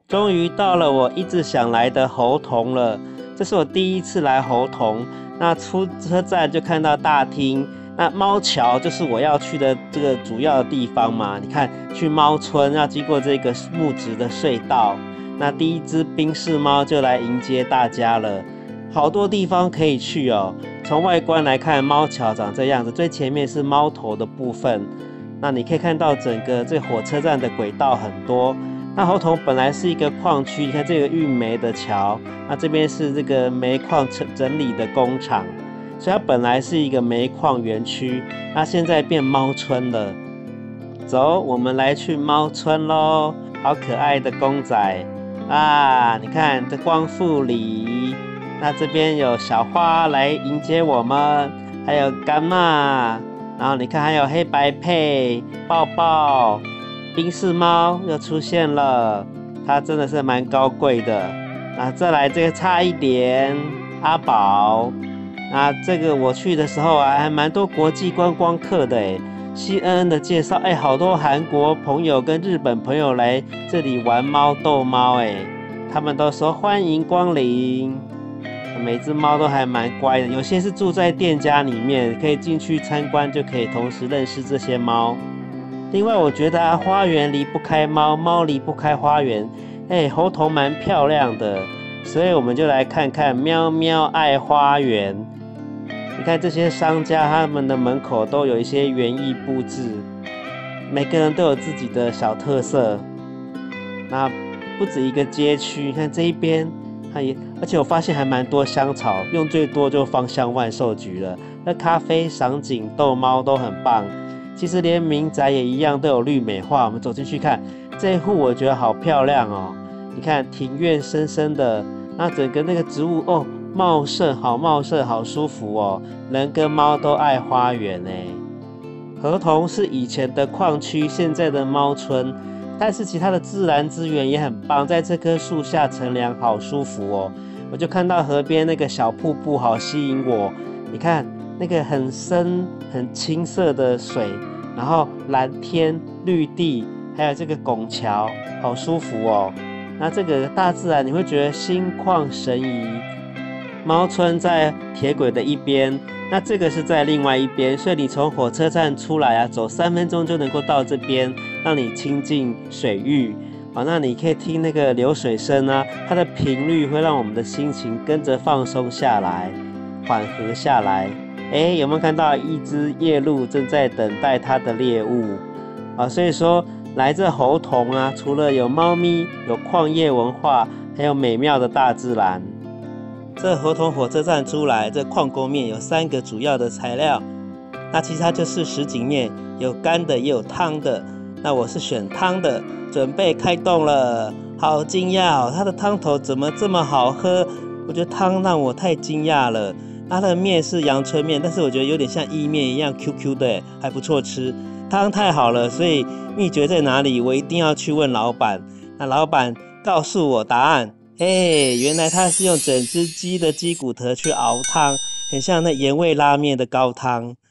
终于到了我一直想来的猴硐了。这是我第一次来猴硐。那出车站就看到大厅，那猫桥就是我要去的这个主要的地方嘛。你看，去猫村要经过这个木质的隧道。那第一只宾士猫就来迎接大家了。好多地方可以去哦。从外观来看，猫桥长这样子，最前面是猫头的部分。那你可以看到整个这火车站的轨道很多。那猴硐本来是一个矿区，你看这个运煤的桥，那这边是这个煤矿整理的工厂，所以它本来是一个煤矿园区，那现在变猫村了。走，我们来去猫村咯，好可爱的公仔啊！你看这光复里，那这边有小花来迎接我们，还有干妈，然后你看还有黑白配、抱抱。宾士猫又出现了，它真的是蛮高贵的。再来这个差一点，阿宝。这个我去的时候啊，还蛮多国际观光客的诶。CNN 的介绍，好多韩国朋友跟日本朋友来这里玩猫逗猫诶，他们都说欢迎光临。每只猫都还蛮乖的，有些是住在店家里面，可以进去参观，就可以同时认识这些猫。另外，我觉得花园离不开猫，猫离不开花园。猴硐蛮漂亮的，所以我们就来看看喵喵爱花园。你看这些商家，他们的门口都有一些园艺布置，每个人都有自己的小特色。那不止一个街区，你看这一边，而且我发现还蛮多香草，用最多就芳香万寿菊了。那咖啡、赏景、逗猫都很棒。其实连民宅也一样都有绿美化，我们走进去看这一户，我觉得好漂亮哦。你看庭院深深的，那整个那个植物茂盛，好茂盛，好舒服哦。人跟猫都爱花园哎。猴硐是以前的矿区，现在的猫村，但是其他的自然资源也很棒，在这棵树下乘凉，好舒服哦。我就看到河边那个小瀑布，好吸引我。你看。那个很深很青色的水，然后蓝天绿地，还有这个拱桥，好舒服哦。那这个大自然你会觉得心旷神怡。猫村在铁轨的一边，那这个是在另外一边，所以你从火车站出来啊，走3分钟就能够到这边，让你亲近水域。那你可以听那个流水声啊，它的频率会让我们的心情跟着放松下来，缓和下来。有没有看到一只夜鹭正在等待它的猎物所以说来这猴硐啊，除了有猫咪，有矿业文化，还有美妙的大自然。这猴硐火车站出来，这矿沟面有3个主要的材料，那其实它就是什锦面，有干的也有汤的。那我是选汤的，准备开动了。好惊讶哦，它的汤头怎么这么好喝？我觉得汤让我太惊讶了。它的面是阳春面，但是我觉得有点像意面一样 QQ 的，还不错吃。汤太好了，所以秘诀在哪里？我一定要去问老板。那老板告诉我答案。原来他是用整只鸡的鸡骨头去熬汤，很像那盐味拉面的高汤。